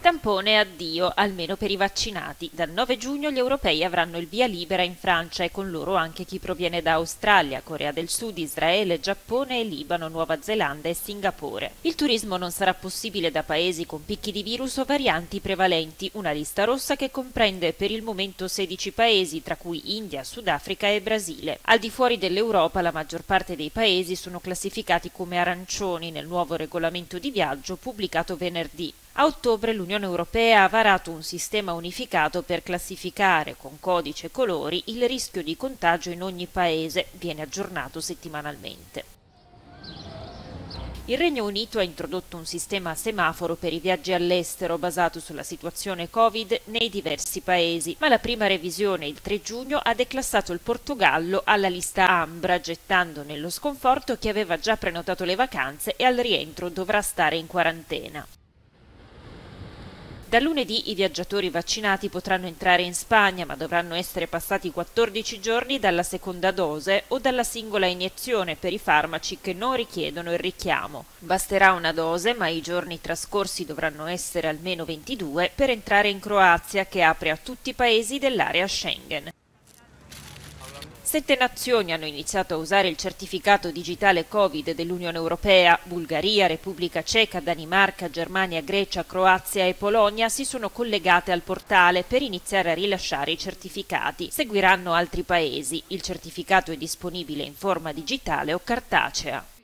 Tampone addio, almeno per i vaccinati. Dal 9 giugno gli europei avranno il via libera in Francia e con loro anche chi proviene da Australia, Corea del Sud, Israele, Giappone e Libano, Nuova Zelanda e Singapore. Il turismo non sarà possibile da paesi con picchi di virus o varianti prevalenti, una lista rossa che comprende per il momento 16 paesi, tra cui India, Sudafrica e Brasile. Al di fuori dell'Europa la maggior parte dei paesi sono classificati come arancioni nel nuovo regolamento di viaggio pubblicato venerdì. A ottobre l'Unione Europea ha varato un sistema unificato per classificare con codice e colori il rischio di contagio in ogni paese, viene aggiornato settimanalmente. Il Regno Unito ha introdotto un sistema a semaforo per i viaggi all'estero basato sulla situazione Covid nei diversi paesi, ma la prima revisione il 3 giugno ha declassato il Portogallo alla lista Ambra, gettando nello sconforto chi aveva già prenotato le vacanze e al rientro dovrà stare in quarantena. Da lunedì i viaggiatori vaccinati potranno entrare in Spagna, ma dovranno essere passati 14 giorni dalla seconda dose o dalla singola iniezione per i farmaci che non richiedono il richiamo. Basterà una dose, ma i giorni trascorsi dovranno essere almeno 22 per entrare in Croazia, che apre a tutti i paesi dell'area Schengen. 7 nazioni hanno iniziato a usare il certificato digitale Covid dell'Unione Europea. Bulgaria, Repubblica Ceca, Danimarca, Germania, Grecia, Croazia e Polonia si sono collegate al portale per iniziare a rilasciare i certificati. Seguiranno altri paesi. Il certificato è disponibile in forma digitale o cartacea.